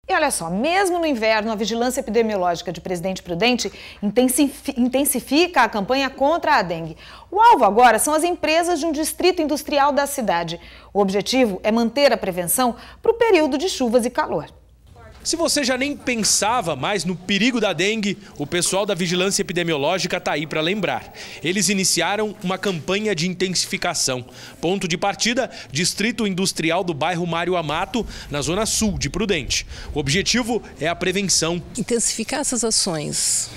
E olha só, mesmo no inverno, a vigilância epidemiológica de Presidente Prudente intensifica a campanha contra a dengue. O alvo agora são as empresas de um distrito industrial da cidade. O objetivo é manter a prevenção para o período de chuvas e calor. Se você já nem pensava mais no perigo da dengue, o pessoal da Vigilância Epidemiológica está aí para lembrar. Eles iniciaram uma campanha de intensificação. Ponto de partida, Distrito Industrial do bairro Mário Amato, na zona sul de Prudente. O objetivo é a prevenção. Intensificar essas ações.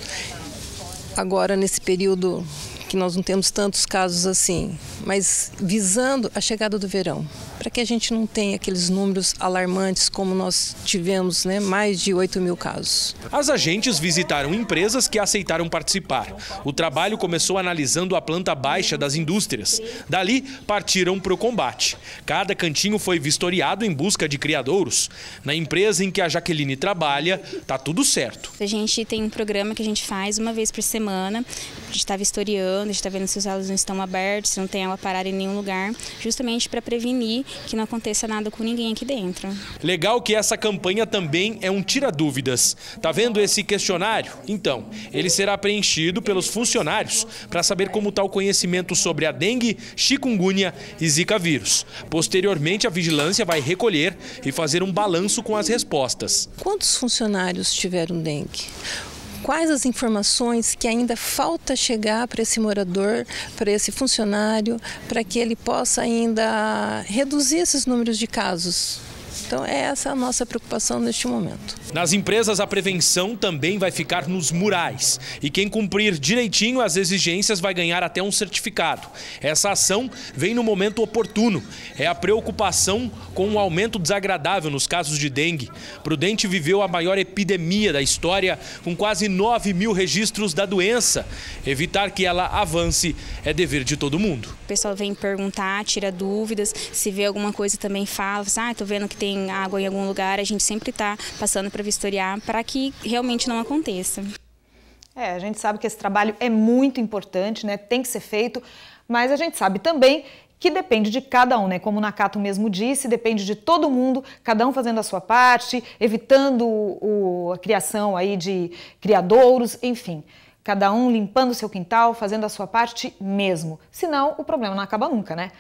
Agora, nesse período que nós não temos tantos casos assim, mas visando a chegada do verão, para que a gente não tenha aqueles números alarmantes como nós tivemos, mais de 8.000 casos. As agentes visitaram empresas que aceitaram participar. O trabalho começou analisando a planta baixa das indústrias. Dali, partiram para o combate. Cada cantinho foi vistoriado em busca de criadouros. Na empresa em que a Jaqueline trabalha, tá tudo certo. A gente tem um programa que a gente faz uma vez por semana. A gente está vistoriando, a gente está vendo se os aulas não estão abertos, se não tem água parada em nenhum lugar, justamente para prevenir que não aconteça nada com ninguém aqui dentro. Legal que essa campanha também é um tira-dúvidas. Tá vendo esse questionário? Então, ele será preenchido pelos funcionários para saber como está o conhecimento sobre a dengue, chikungunya e zika vírus. Posteriormente, a vigilância vai recolher e fazer um balanço com as respostas. Quantos funcionários tiveram dengue? Quais as informações que ainda falta chegar para esse morador, para esse funcionário, para que ele possa ainda reduzir esses números de casos? Então, essa é a nossa preocupação neste momento. Nas empresas, a prevenção também vai ficar nos murais. E quem cumprir direitinho as exigências vai ganhar até um certificado. Essa ação vem no momento oportuno. É a preocupação com um aumento desagradável nos casos de dengue. Prudente viveu a maior epidemia da história, com quase 9.000 registros da doença. Evitar que ela avance é dever de todo mundo. O pessoal vem perguntar, tira dúvidas, se vê alguma coisa também fala, tô vendo que tem água em algum lugar, a gente sempre está passando para vistoriar para que realmente não aconteça. A gente sabe que esse trabalho é muito importante, tem que ser feito, mas a gente sabe também que depende de cada um, como o Nakato mesmo disse, depende de todo mundo, cada um fazendo a sua parte, evitando a criação aí de criadouros, enfim. Cada um limpando o seu quintal, fazendo a sua parte mesmo. Senão, o problema não acaba nunca,